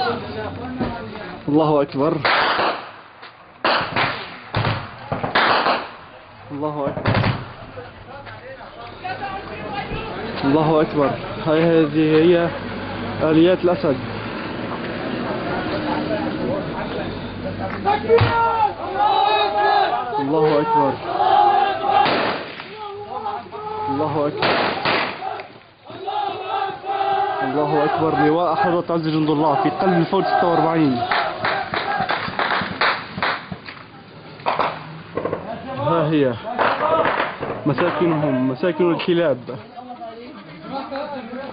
الله أكبر. الله أكبر. الله أكبر. هذه هي آليات الأسد. الله أكبر. الله أكبر. الله أكبر. لواء حضرة عز جند الله في قلب الفوج 46. ها هي مساكنهم، مساكن الكلاب.